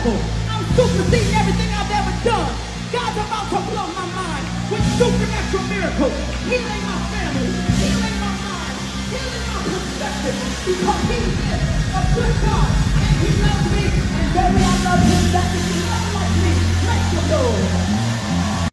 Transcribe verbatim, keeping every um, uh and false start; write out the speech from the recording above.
level. I'm superseding everything I've ever done. God's about to blow my mind with supernatural miracles, healing my family, healing my mind, healing my perspective, because he is a